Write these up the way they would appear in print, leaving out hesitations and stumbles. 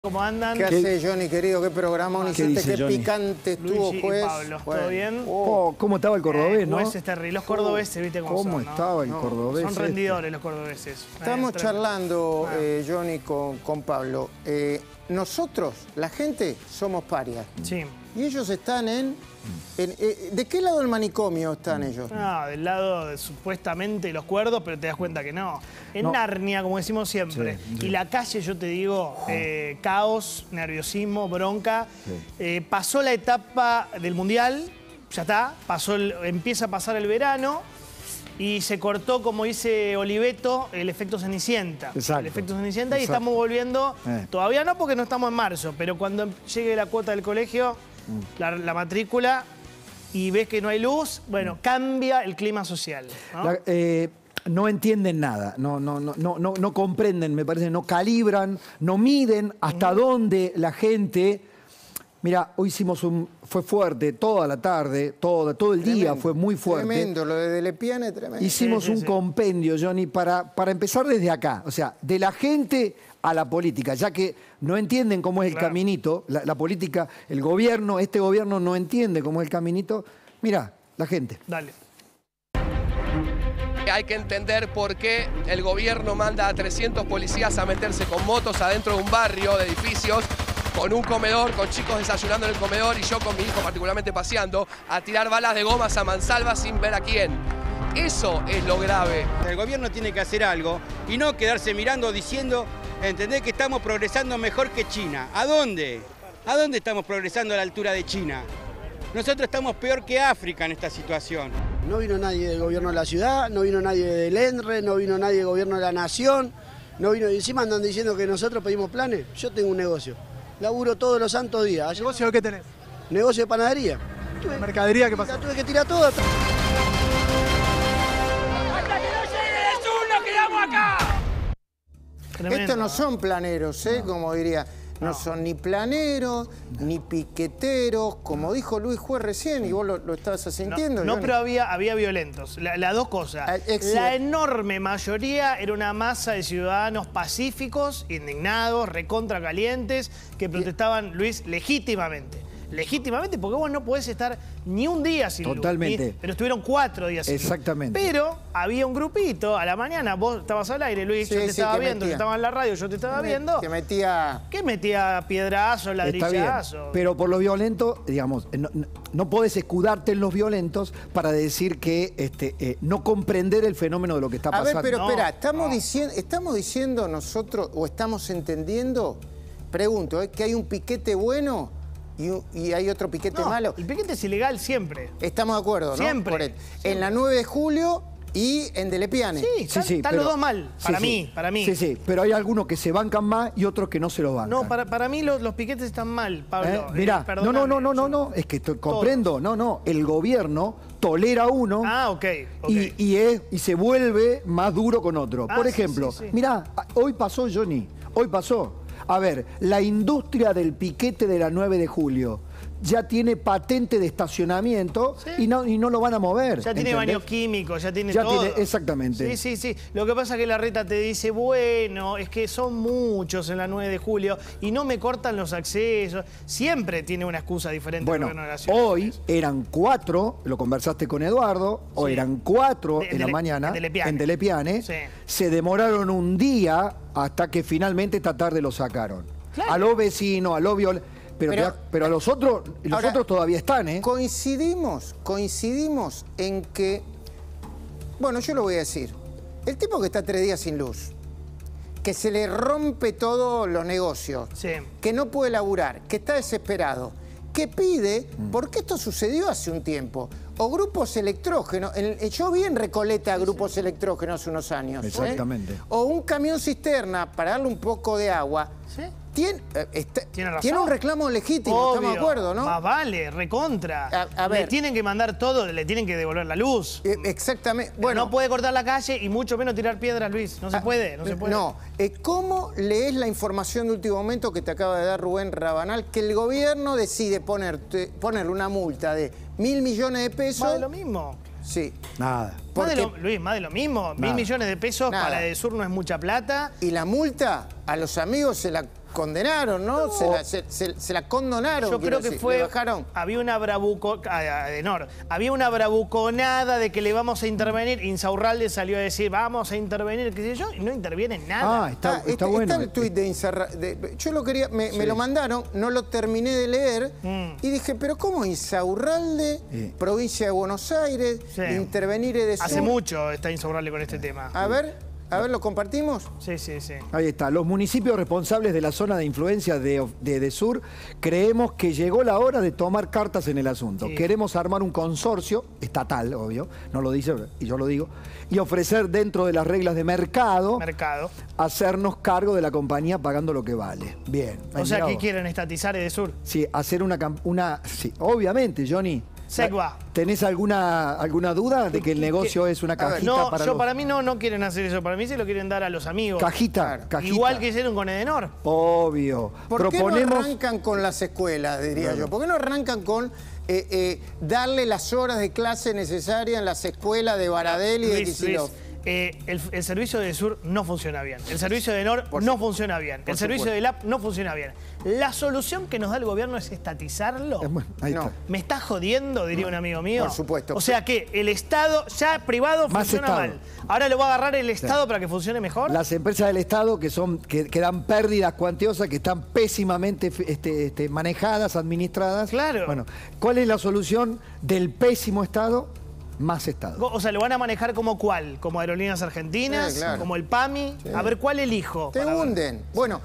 ¿Cómo andan? ¿Qué hace, Johnny, querido? ¿Qué programa hiciste? ¿Qué Johnny? picante estuvo, Luigi juez? y Pablo, ¿todo Bueno. bien? Oh, ¿cómo estaba el cordobés, no? Juez es terrible. Los cordobeses, viste cómo son, ¿no? estaba el cordobés? Son rendidores los cordobeses. Estamos charlando, Ah. Johnny, con Pablo. Nosotros, la gente, somos parias. Sí. Y ellos están ¿de qué lado del manicomio están ellos? No, del lado de supuestamente los cuerdos, pero te das cuenta que no. En No. Narnia, como decimos siempre. Sí, sí. Y la calle, yo te digo, caos, nerviosismo, bronca. Pasó la etapa del Mundial, ya está. Empieza a pasar el verano. Y se cortó, como dice Oliveto, el efecto Cenicienta. Exacto. El efecto Cenicienta y Exacto. estamos volviendo, todavía no porque no estamos en marzo, pero cuando llegue la cuota del colegio, la matrícula, y ves que no hay luz, bueno, cambia el clima social, ¿no? No entienden nada, no comprenden, me parece, no calibran, no miden hasta dónde la gente... Mira, hoy fue fuerte, toda la tarde, todo el día fue muy fuerte. Tremendo, lo de Delepiane, tremendo. Hicimos un compendio, Johnny, para empezar desde acá. O sea, de la gente a la política, ya que no entienden cómo es el caminito, la política, el gobierno, este gobierno no entiende cómo es el caminito. Mira, la gente. Dale. Hay que entender por qué el gobierno manda a 300 policías a meterse con motos adentro de un barrio de edificios, con un comedor, con chicos desayunando en el comedor y yo con mi hijo particularmente paseando, a tirar balas de gomas a mansalva sin ver a quién. Eso es lo grave. El gobierno tiene que hacer algo y no quedarse mirando diciendo, entender que estamos progresando mejor que China. ¿A dónde? ¿A dónde estamos progresando a la altura de China? Nosotros estamos peor que África en esta situación. No vino nadie del gobierno de la ciudad, no vino nadie del ENRE, no vino nadie del gobierno de la nación, no vino, y encima andan diciendo que nosotros pedimos planes. Yo tengo un negocio, laburo todos los santos días. ¿Negocio de qué tenés? Negocio de panadería. ¿Mercadería qué pasa? Tuve que tirar todo. ¡Hasta que no llegue el sur, nos quedamos acá! Tremendo, Estos no son planeros, como diría. No son ni planeros, ni piqueteros, como dijo Luis Juez recién, y vos lo estabas sintiendo. No, Johnny. pero había violentos. Las dos cosas. La enorme mayoría era una masa de ciudadanos pacíficos, indignados, recontra calientes, que protestaban, Luis, legítimamente. Legítimamente, porque vos no podés estar ni un día sin luz. Totalmente. Pero estuvieron 4 días sin luz. Exactamente. Pero había un grupito, a la mañana, vos estabas al aire, Luis, Sí, yo te sí, estaba que viendo, yo metía. estaba en la radio, yo te estaba viendo. Que metía... ¿Qué metía piedrazos, Está bien, ladrillazos? pero por los violentos, digamos, no podés escudarte en los violentos para decir que no comprender el fenómeno de lo que está A pasando. ver, pero No, espera, no. ¿estamos diciendo nosotros, o estamos entendiendo, pregunto, que hay un piquete bueno y hay otro piquete No, malo? el piquete es ilegal siempre. Estamos de acuerdo, ¿no? Siempre. En la 9 de julio y en Delepiane. Sí, están pero- los dos mal, para sí. mí. Sí, pero hay algunos que se bancan más y otros que no se los bancan. No, para mí los piquetes están mal, Pablo. Mirá, Perdóname. no, es que comprendo, no, el gobierno tolera a uno Ah, ok. y se vuelve más duro con otro. Ah, Por sí, ejemplo, sí. mirá, hoy pasó, Johnny, hoy pasó. A ver, la industria del piquete de la 9 de julio ya tiene patente de estacionamiento y no lo van a mover. Ya tiene ¿entendés? baños químicos, ya tiene Ya todo. tiene, exactamente. Sí. Lo que pasa es que la reta te dice, bueno, es que son muchos en la 9 de julio y no me cortan los accesos. Siempre tiene una excusa diferente. Bueno, el gobierno de la ciudad. hoy eran 4, lo conversaste con Eduardo, o Sí. eran 4 en la mañana en Delepiane. Sí. Se demoraron un día hasta que finalmente esta tarde lo sacaron. Claro. A los vecinos, a los violentos, pero a los otros Ahora, todavía están, Coincidimos en que, bueno, yo lo voy a decir, el tipo que está 3 días sin luz, que se le rompe todos los negocios, Sí. que no puede laburar, que está desesperado, que pide, porque esto sucedió hace un tiempo, o grupos electrógenos, yo vi en Recoleta grupos electrógenos hace unos años. Exactamente. O un camión cisterna para darle un poco de agua. ¿Sí? Tiene razón. un reclamo legítimo, estamos de acuerdo, ¿no? Más vale, recontra. A ver. Le tienen que mandar todo, le tienen que devolver la luz. Exactamente. Bueno, no puede cortar la calle y mucho menos tirar piedras, Luis. No se puede. No. ¿Cómo lees la información de último momento que te acaba de dar Rubén Rabanal, que el gobierno decide ponerle una multa de 1.000 millones de pesos? Más de lo mismo. Sí. Nada. Luis, más de lo mismo. Nada. 1.000 millones de pesos Nada. para Edesur no es mucha plata. Y la multa a los amigos se la condenaron, ¿no? Se la condonaron. Yo creo que fue... Había una bravuconada de que le vamos a intervenir. Insaurralde salió a decir, vamos a intervenir, qué sé yo, y no interviene en nada. Está bueno. Está el tuit de Insaurralde. Yo lo quería, me lo mandaron, no lo terminé de leer, y dije, pero ¿cómo Insaurralde, provincia de Buenos Aires, intervenir de sur? Hace mucho está Insaurralde con este tema. A ver, ¿lo compartimos? Sí. Ahí está. Los municipios responsables de la zona de influencia de Sur creemos que llegó la hora de tomar cartas en el asunto. Sí. Queremos armar un consorcio, estatal, obvio, no lo dice y yo lo digo, y ofrecer dentro de las reglas de mercado, hacernos cargo de la compañía pagando lo que vale. Bien. O sea, ¿qué quieren? ¿Estatizar Edesur? Sí, hacer sí, obviamente, Johnny. Segua. ¿Tenés alguna duda de que el negocio es una cajita para mí no quieren hacer eso. Para mí se lo quieren dar a los amigos. Cajita. Igual que hicieron con Edenor. Obvio. ¿Por qué no arrancan con las escuelas, diría yo? ¿Por qué no arrancan con darle las horas de clase necesarias en las escuelas de Baradel y de Kicillof? El servicio de Sur no funciona bien. El servicio de Nor no funciona bien. El servicio de LAP no funciona bien. La solución que nos da el gobierno es estatizarlo. ¿Me está jodiendo, diría un amigo mío? Por supuesto. O sea que el Estado ya privado funciona mal. Ahora lo va a agarrar el Estado para que funcione mejor. Las empresas del Estado que dan pérdidas cuantiosas, que están pésimamente manejadas, administradas. Claro. Bueno, ¿cuál es la solución del pésimo Estado? Más Estado. O sea, ¿lo van a manejar como cuál? ¿Como Aerolíneas Argentinas? Sí, claro. ¿Como el PAMI? Sí. A ver, ¿cuál elijo? Te hunden. Bueno,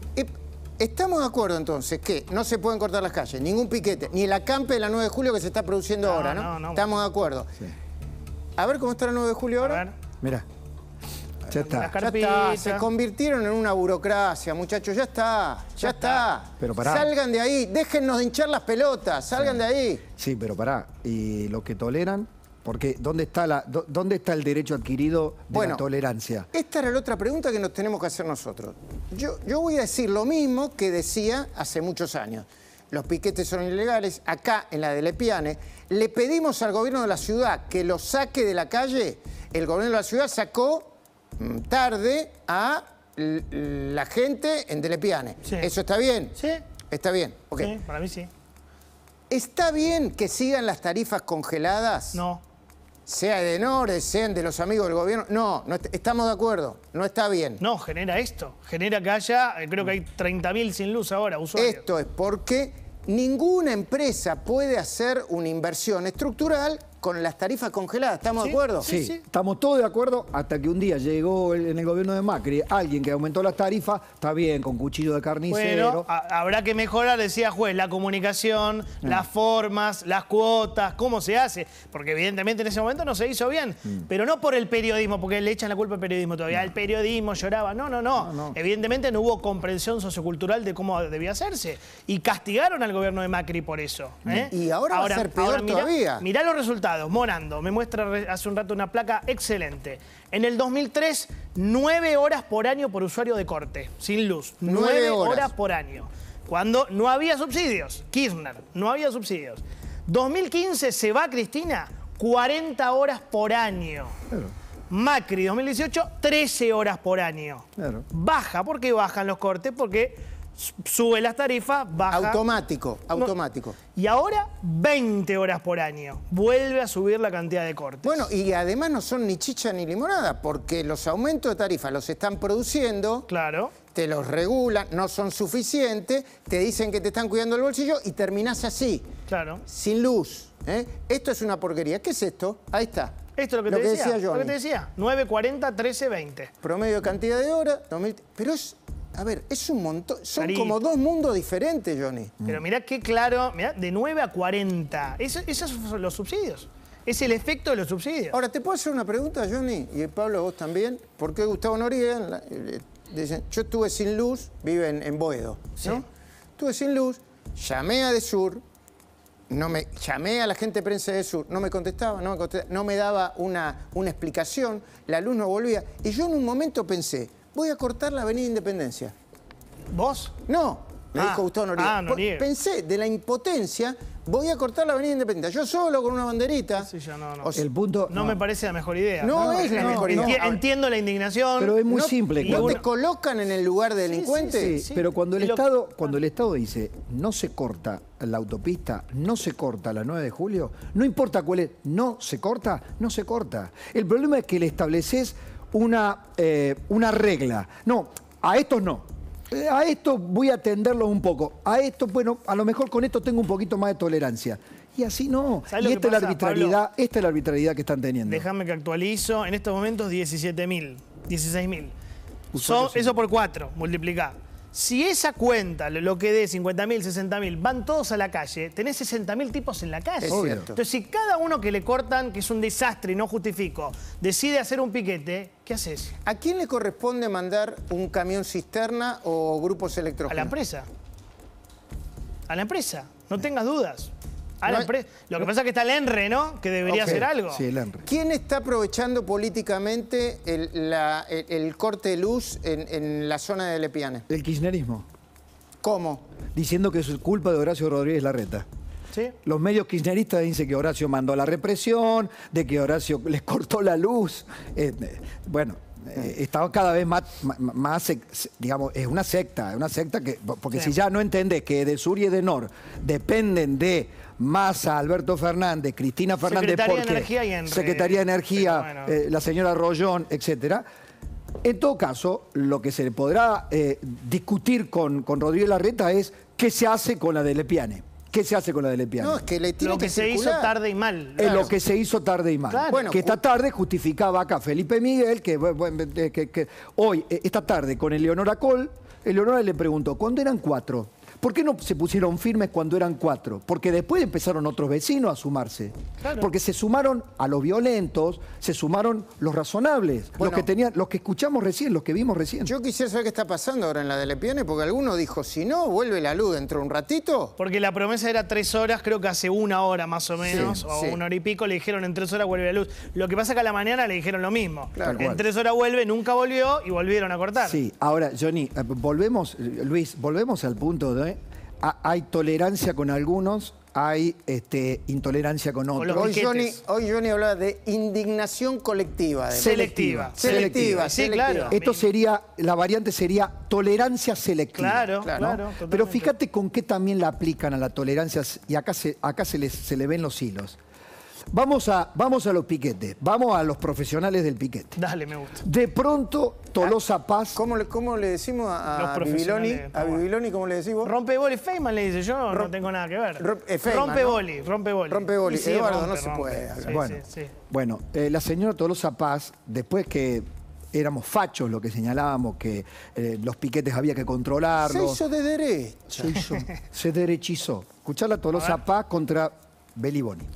estamos de acuerdo entonces que no se pueden cortar las calles, ningún piquete, ni el acampe de la 9 de julio que se está produciendo ahora, ¿no? Estamos de acuerdo. Sí. A ver cómo está la 9 de julio ahora. A ver. Mirá. Ya está. Ya está. Se convirtieron en una burocracia, muchachos. Ya está. Pero pará. Salgan de ahí. Déjennos de hinchar las pelotas. Salgan de ahí. Sí, pero pará. ¿Y lo que toleran? Porque ¿dónde está el derecho adquirido de la tolerancia? Esta era la otra pregunta que nos tenemos que hacer nosotros. Yo voy a decir lo mismo que decía hace muchos años. Los piquetes son ilegales. Acá, en la de Lepiane, le pedimos al gobierno de la ciudad que los saque de la calle. El gobierno de la ciudad sacó tarde a la gente en Lepiane. Sí. ¿Eso está bien? Sí. Está bien. Okay. Sí, para mí sí. ¿Está bien que sigan las tarifas congeladas? No. Sea Edenor, sean de los amigos del gobierno. No, estamos de acuerdo. No está bien. No, genera esto. Genera que haya, creo que hay 30.000 sin luz ahora, usuarios. Esto es porque ninguna empresa puede hacer una inversión estructural con las tarifas congeladas. ¿Estamos de acuerdo? Sí, estamos todos de acuerdo hasta que un día llegó en el gobierno de Macri alguien que aumentó las tarifas, está bien, con cuchillo de carnicero. Bueno, habrá que mejorar, decía juez, la comunicación, las formas, las cuotas, cómo se hace. Porque evidentemente en ese momento no se hizo bien. Pero no por el periodismo, porque le echan la culpa al periodismo todavía. El periodismo lloraba. No. Evidentemente no hubo comprensión sociocultural de cómo debía hacerse. Y castigaron al gobierno de Macri por eso. Y ahora va a ser peor todavía. Mirá los resultados. Morando, me muestra hace un rato una placa excelente. En el 2003, 9 horas por año por usuario de corte, sin luz. 9 horas por año. Cuando no había subsidios. Kirchner, no había subsidios. 2015 se va Cristina, 40 horas por año. Claro. Macri, 2018, 13 horas por año. Claro. Baja. ¿Por qué bajan los cortes? Porque sube las tarifas, baja. Automático. Y ahora 20 horas por año. Vuelve a subir la cantidad de cortes. Bueno, y además no son ni chicha ni limonada, porque los aumentos de tarifas los están produciendo. Claro. Te los regulan, no son suficientes, te dicen que te están cuidando el bolsillo y terminás así. Claro. Sin luz. Esto es una porquería. ¿Qué es esto? Ahí está. Esto es lo que te decía Johnny. Lo que te decía. 9.40, 13.20. Promedio de cantidad de horas. Pero es... A ver, es un montón. Son como dos mundos diferentes, Johnny. Pero mirá qué claro, mirá, de 9 a 40. Esos son los subsidios. Es el efecto de los subsidios. Ahora, ¿te puedo hacer una pregunta, Johnny? Y Pablo, vos también. ¿Por qué Gustavo Noriega? Dicen, yo estuve sin luz, vive en Boedo, ¿no? Sí. Estuve sin luz, llamé a Edesur, llamé a la gente de prensa de Edesur, no me contestaba, no me daba una explicación, la luz no volvía. Y yo en un momento pensé, voy a cortar la avenida Independencia. ¿Vos? No, me dijo Gustavo Noriega. Noriega. Pensé, de la impotencia, voy a cortar la avenida Independencia. Yo solo con una banderita. Sí, yo no. O sea, El punto... No me parece la mejor idea. No es la mejor idea. Entiendo la indignación. Pero es muy simple. ¿No te colocan en el lugar de delincuente? Sí, pero cuando el Estado dice no se corta la autopista, no se corta la 9 de julio, no importa cuál es, no se corta, no se corta. El problema es que le estableces una regla. No, a estos no. A esto voy a atenderlo un poco. A esto, bueno, a lo mejor con esto tengo un poquito más de tolerancia. Y así no. Y esta es la arbitrariedad que están teniendo. Déjame que actualizo. En estos momentos 17.000, 16.000. Eso por 4, multiplicá. Si esa cuenta, lo que dé 50.000, 60.000, van todos a la calle, tenés 60.000 tipos en la calle. Entonces, si cada uno que le cortan, que es un desastre y no justifico, decide hacer un piquete, ¿qué haces? ¿A quién le corresponde mandar un camión cisterna o grupos electrógenos? A la empresa. A la empresa, no tengas dudas. Lo que pasa es que está el ENRE, ¿no? Que debería hacer algo. Sí, el ENRE. ¿Quién está aprovechando políticamente el corte de luz en la zona de Lepiane? El kirchnerismo. ¿Cómo? Diciendo que es culpa de Horacio Rodríguez Larreta. ¿Sí? Los medios kirchneristas dicen que Horacio mandó la represión, de que Horacio les cortó la luz. Está cada vez más, digamos, es una secta que, porque si ya no entendés que de Sur y de Nor dependen de Massa, Alberto Fernández, Cristina Fernández, Secretaría de Energía y ENRE. Secretaría de Energía, Bueno. la señora Rollón, etcétera. En todo caso, lo que se le podrá discutir con Rodríguez Larreta es qué se hace con la de Lepiane. ¿Qué se hace con la de Lepiane? No, es que le tiene Lo que se hizo tarde y mal. Es lo que se hizo tarde y mal. Claro. Bueno, que esta tarde justificaba acá Felipe Miguel, que hoy, esta tarde, con Eleonora Coll, Eleonora le preguntó, ¿cuándo eran 4? ¿Por qué no se pusieron firmes cuando eran 4? Porque después empezaron otros vecinos a sumarse. Claro. Porque se sumaron a los violentos, se sumaron los razonables, Bueno, los que escuchamos recién, los que vimos recién. Yo quisiera saber qué está pasando ahora en la de Lepiane, porque alguno dijo, si no, vuelve la luz dentro de un ratito. Porque la promesa era 3 horas, creo que hace 1 hora más o menos, o 1 hora y pico, le dijeron en 3 horas vuelve la luz. Lo que pasa es que a la mañana le dijeron lo mismo. Claro. En 3 horas vuelve, nunca volvió y volvieron a cortar. Sí, ahora, Johnny, Luis, volvemos al punto de... Hay tolerancia con algunos, hay intolerancia con otros. Hoy Johnny hablaba de indignación colectiva. Selectiva. Sí, claro. Esto sería, la variante sería tolerancia selectiva. Claro. Pero fíjate con qué también la aplican a la tolerancia, y acá se le ven los hilos. Vamos a los piquetes, vamos a los profesionales del piquete. Dale, me gusta. De pronto, Tolosa Paz... ¿Cómo le decimos a Bibiloni? ¿A Bibiloni cómo le decimos? Rompe boli, Feynman le dice, yo no tengo nada que ver. Feynman, rompe boli. Rompe boli. Sí, Eduardo, no se puede. Bueno, la señora Tolosa Paz, después que éramos fachos lo que señalábamos, que los piquetes había que controlarlos... Se hizo de derecha. Se derechizó. Escuchar la Tolosa Paz contra Beliboni.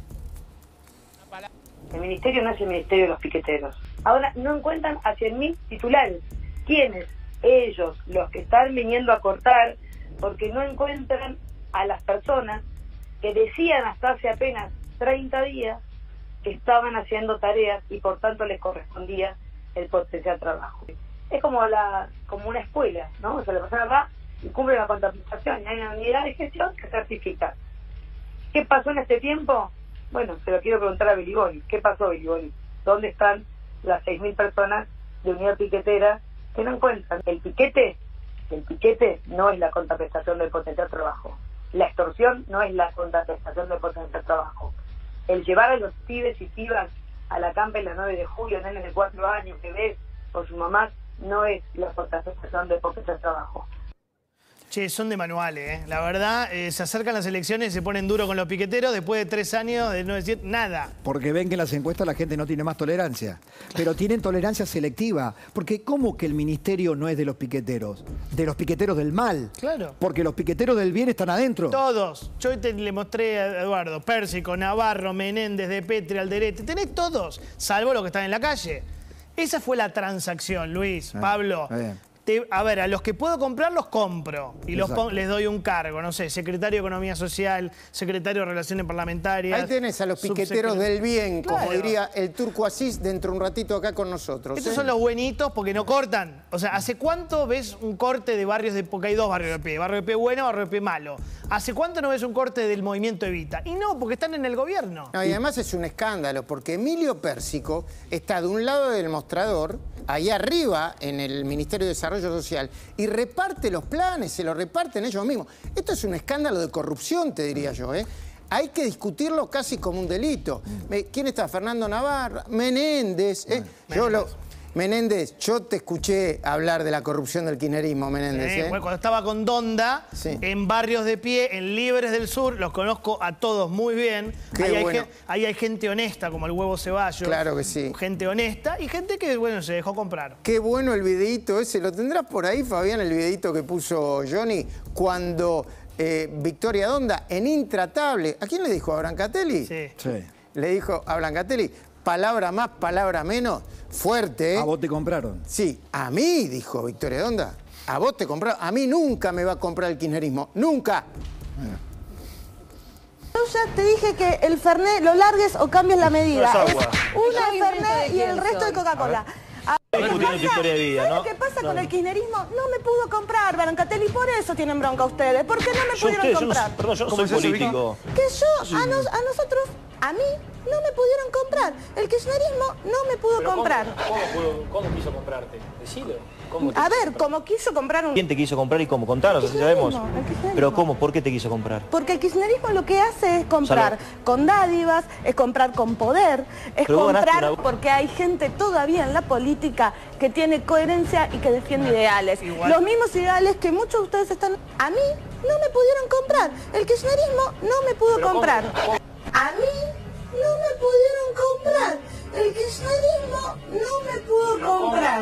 El ministerio no es el ministerio de los piqueteros. Ahora no encuentran a 100.000 titulares. ¿Quiénes? Ellos, los que están viniendo a cortar, porque no encuentran a las personas que decían hasta hace apenas 30 días que estaban haciendo tareas y por tanto les correspondía el potencial trabajo. Es como una escuela, ¿no? O sea, la persona va y cumple la contabilización y hay una unidad de gestión que certifica. ¿Qué pasó en este tiempo? Bueno, se lo quiero preguntar a Beliboni. ¿Qué pasó, Beliboni? ¿Dónde están las 6.000 personas de unidad piquetera que no encuentran? El piquete no es la contraprestación del potencial trabajo. La extorsión no es la contraprestación del potencial trabajo. El llevar a los pibes y pibas a la campa en la 9 de julio, nenes de 4 años, bebés, por su mamá, no es la contraprestación del potencial trabajo. Che, son de manuales, ¿eh? La verdad, se acercan las elecciones y se ponen duro con los piqueteros después de 3 años de no decir nada. Porque ven que en las encuestas la gente no tiene más tolerancia. Pero tienen tolerancia selectiva. Porque ¿cómo que el ministerio no es de los piqueteros? De los piqueteros del mal. Claro. Porque los piqueteros del bien están adentro. Todos. Yo hoy le mostré a Eduardo, Pérsico, Navarro, Menéndez, De Petri, Alderete. Tenés todos, salvo los que están en la calle. Esa fue la transacción, Luis, Pablo. a ver, a los que puedo comprar los compro y les doy un cargo, no sé, secretario de Economía Social, secretario de Relaciones Parlamentarias. Ahí tenés a los piqueteros del bien, como diría el Turco Asís, dentro un ratito acá con nosotros. Estos son los buenitos porque no cortan. O sea, ¿hace cuánto ves un corte de barrios de... Porque hay dos barrios de pie, barrio de pie bueno, barrio de pie malo. ¿Hace cuánto no ves un corte del movimiento Evita? Y no, porque están en el gobierno. No, y además es un escándalo, porque Emilio Pérsico está de un lado del mostrador, ahí arriba en el Ministerio de Desarrollo Social, y reparte los planes, se los reparten ellos mismos. Esto es un escándalo de corrupción, te diría yo, ¿eh? Hay que discutirlo casi como un delito. ¿Quién está? Fernando Navarro, Menéndez. Menéndez, yo te escuché hablar de la corrupción del kirchnerismo, Menéndez. Bueno, cuando estaba con Donda, en barrios de pie, en Libres del Sur, los conozco a todos muy bien. Ahí hay gente honesta, como el Huevo Ceballos. Claro que sí. Gente honesta y gente que, bueno, se dejó comprar. Qué bueno el videíto ese. ¿Lo tendrás por ahí, Fabián, el videíto que puso Johnny? Cuando Victoria Donda, en Intratable, ¿a quién le dijo? ¿A Brancatelli? Sí. Le dijo a Brancatelli, palabra más, palabra menos, fuerte, ¿eh? ¿A vos te compraron? Sí, a mí, dijo Victoria Donda. A vos te compraron. A mí nunca me va a comprar el kirchnerismo. ¡Nunca! Yo ya te dije que el Fernet lo largues o cambies la medida. Es una Fernet y el resto de Coca-Cola. Lo que pasa con el kirchnerismo? No me pudo comprar, Brancatelli, por eso tienen bronca ustedes. ¿Por qué no me pudieron comprar? Perdón, yo no soy político. Que a nosotros, a mí, no me pudieron comprar. El kirchnerismo no me pudo comprar. ¿Cómo quiso comprarte? Decilo. A ver, como quiso comprar un... ¿Quién te quiso comprar y cómo? Contanos, así sabemos. Pero ¿cómo? ¿Por qué te quiso comprar? Porque el kirchnerismo lo que hace es comprar con dádivas, es comprar con poder, es comprar porque hay gente todavía en la política que tiene coherencia y que defiende ideales. Los mismos ideales que muchos de ustedes están... A mí no me pudieron comprar. El kirchnerismo no me pudo comprar. A mí no me pudieron comprar. El kirchnerismo no me pudo comprar.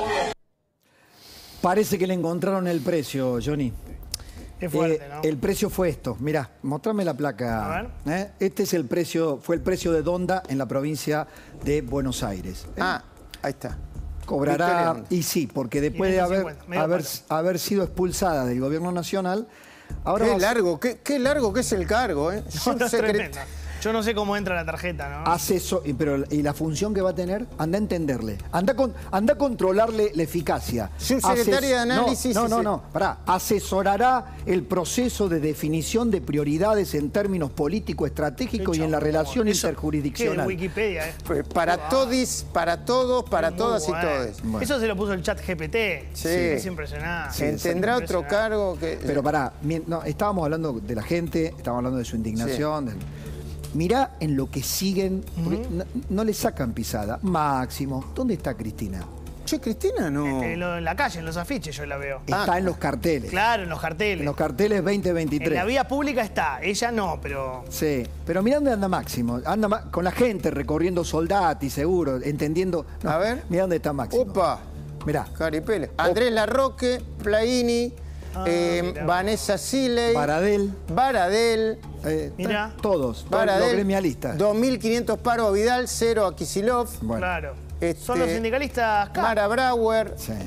Parece que le encontraron el precio, Johnny. Es fuerte, ¿no? El precio fue esto. Mirá, mostrame la placa. A ver. Este es el precio, fue el precio de Donda en la provincia de Buenos Aires. Ah, ahí está. Cobrará, y sí, porque después de haber sido expulsada del gobierno nacional, ahora qué largo que es el cargo, ¿eh? Yo no sé cómo entra la tarjeta, ¿no? Pero ¿y la función que va a tener? Anda a entenderle. Anda a controlarle la eficacia. Subsecretaria de Análisis... No. Pará. Asesorará el proceso de definición de prioridades en términos político-estratégicos y en la relación interjurisdiccional. ¿Qué Wikipedia, Para todos, para todas y todes. Bueno. Eso se lo puso el chat GPT. Sí. Es impresionante. Tendrá otro cargo que... Pero pará, estábamos hablando de la gente, estábamos hablando de su indignación... Mirá en lo que siguen, porque no le sacan pisada. Máximo, ¿dónde está Cristina? Che, Cristina no... En la calle, en los afiches yo la veo. Está en los carteles. Claro, en los carteles. En los carteles 2023. En la vía pública está, ella no, pero... Sí, pero mirá dónde anda Máximo. Anda con la gente recorriendo Soldati, seguro, entendiendo... No, a ver. Mirá dónde está Máximo. Opa. Mirá. Caripele. Andrés Larroque, Plaini... Vanessa Siley, Baradel, mira, todos los gremialistas. 2.500 paros a Vidal, 0 a Kicillof. Bueno. Claro. Son los sindicalistas acá. Mara Brauer. Sí.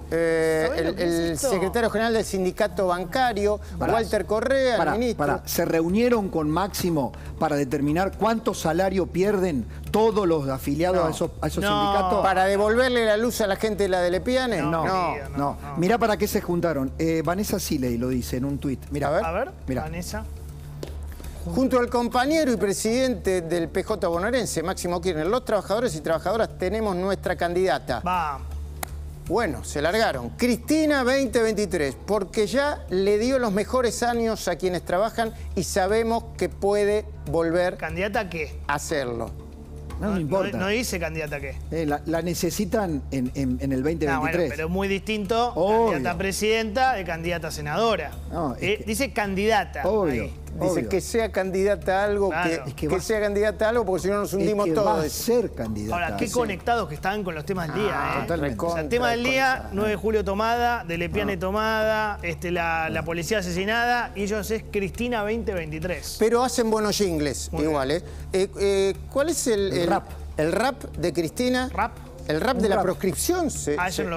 El secretario general del sindicato bancario, Walter Correa, el ministro. Se reunieron con Máximo para determinar cuánto salario pierden todos los afiliados a esos sindicatos. ¿Para devolverle la luz a la gente de la de Lepiane? No. Mirá para qué se juntaron. Vanessa Siley lo dice en un tuit. Mirá, a ver, mirá. Vanessa. Junto al compañero y presidente del PJ bonaerense, Máximo Kirchner, los trabajadores y trabajadoras tenemos nuestra candidata. Vamos. Bueno, se largaron. Cristina 2023, porque ya le dio los mejores años a quienes trabajan y sabemos que puede volver... ¿Candidata a qué? A hacerlo. No importa. No dice candidata a qué. La necesitan en el 2023. No, bueno, pero muy distinto candidata a presidenta de candidata a senadora. No, dice candidata. Obvio. Ahí. Dice que sea candidata a algo, claro. que sea candidata a algo, porque si no nos hundimos todos. Va a ser candidata. Ahora, qué conectados que están con los temas del día, Totalmente. O sea, el tema del día, 9 de julio tomada, de Lepiane tomada, la policía asesinada, y ellos es Cristina 2023. Pero hacen buenos jingles, igual, ¿cuál es el rap? ¿El rap de Cristina? ¿Rap? El rap de la proscripción. Eso no lo vi.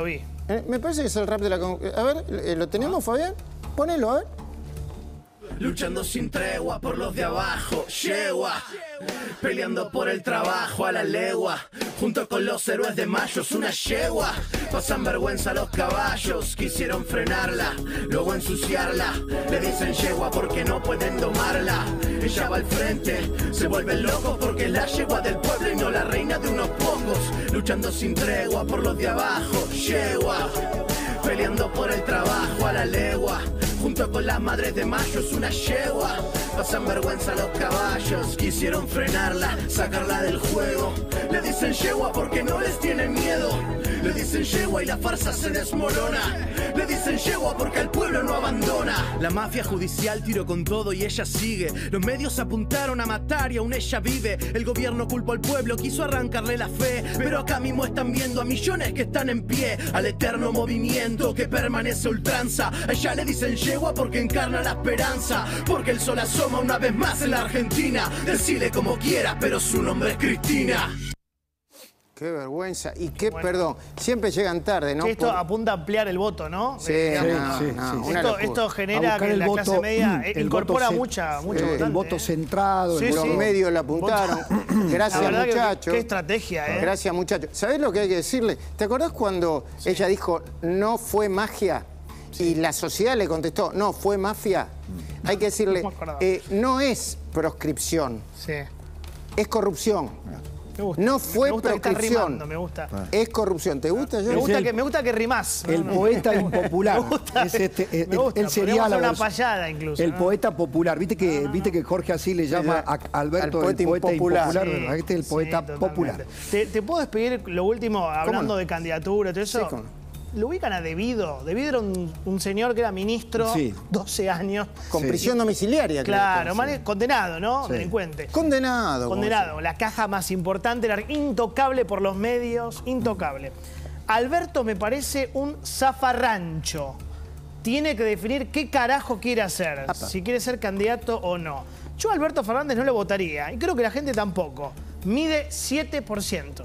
Me parece que es el rap de la... A ver, ¿lo tenemos, Fabián? Ponelo, a ver. Luchando sin tregua por los de abajo, yegua. Peleando por el trabajo a la legua. Junto con los héroes de mayo es una yegua. Pasan vergüenza los caballos, quisieron frenarla, luego ensuciarla. Le dicen yegua porque no pueden domarla. Ella va al frente, se vuelven locos porque es la yegua del pueblo y no la reina de unos pocos. Luchando sin tregua por los de abajo, yegua. Peleando por el trabajo a la legua. Junto con las madres de mayo es una yegua. Pasan vergüenza los caballos, quisieron frenarla, sacarla del juego. Le dicen yegua porque no les tienen miedo. Le dicen yegua y la farsa se desmorona. Le dicen yegua porque el pueblo no abandona. La mafia judicial tiró con todo y ella sigue. Los medios apuntaron a matar y aún ella vive. El gobierno culpó al pueblo, quiso arrancarle la fe. Pero acá mismo están viendo a millones que están en pie. Al eterno movimiento que permanece a ultranza. A ella le dicen yegua porque encarna la esperanza. Porque el sol asoma una vez más en la Argentina. Decile como quieras, pero su nombre es Cristina. Qué vergüenza. Y qué, perdón, siempre llegan tarde, ¿no? Sí, esto apunta a ampliar el voto, ¿no? Sí, Esto genera que la clase media incorpora mucha votante. El voto centrado. Los medios la apuntaron. Gracias, muchachos. Qué estrategia, ¿eh? Gracias, muchachos. ¿Sabés lo que hay que decirle? ¿Te acordás cuando ella dijo, no fue magia? Y la sociedad le contestó, no, fue mafia. Hay que decirle, no es proscripción. Sí. Es corrupción. Me gusta. No fue proscripción. Me gusta. Es corrupción. ¿Te gusta? Me gusta que rimás. El poeta impopular. Me gusta. Él sería una payada incluso. El poeta popular. ¿Viste que Jorge así le llama a Alberto el poeta impopular? Sí, este es el poeta popular. ¿Te puedo despedir lo último hablando de candidatura y todo eso? Sí, lo ubican a Devido. Devido era un señor que era ministro, 12 años. Con prisión domiciliaria. Claro, condenado, ¿no? Sí. Delincuente. Condenado. Condenado. La caja más importante, era intocable por los medios, intocable. Alberto me parece un zafarrancho. Tiene que definir qué carajo quiere hacer, si quiere ser candidato o no. Yo a Alberto Fernández no lo votaría, y creo que la gente tampoco. Mide 7%.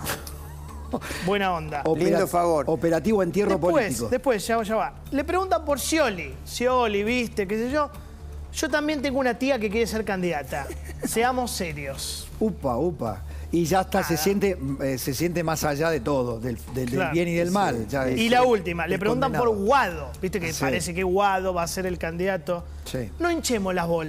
Buena onda. Lindo favor. Operativo entierro político. Después, ya va. Le preguntan por Scioli. Scioli, viste, qué sé yo. Yo también tengo una tía que quiere ser candidata. Seamos serios. Upa. Y ya está, se siente más allá de todo, del bien y del mal. Ya y la última, le preguntan por Guado. Viste que parece que Guado va a ser el candidato. No hinchemos las bolas.